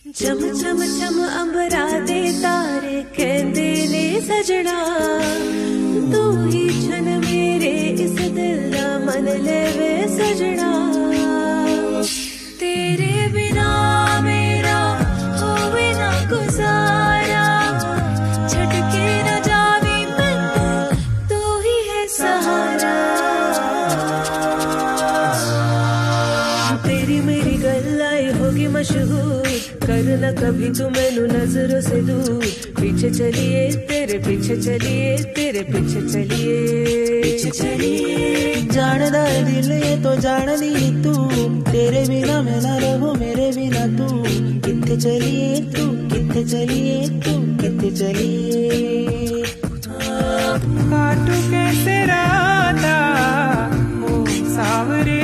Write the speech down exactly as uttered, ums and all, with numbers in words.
चम चम चम अंबरा दे तारे कहंदे ने सजना, तू ही छन मेरे इस दिल दा मन लेवे सजना। तेरे बिना मेरा होवे ना गुजारा, छटके न जावी मैं, तू ही है सहारा। तेरी मेरी गल्लाए होगी मशहूर, करना कभी तू मैनू नजरों से दूर। पीछे चलिए तेरे पीछे चलिए, तेरे पीछे चलिए पीछे चलिए। जानदा है दिल ये तो जानदी तू, तेरे बिना मैं ना रहूं मेरे बिना तू। किथे चलिए तू किथे चलिए तू किथे चलिए। काटू कैसे राता ओ सावरे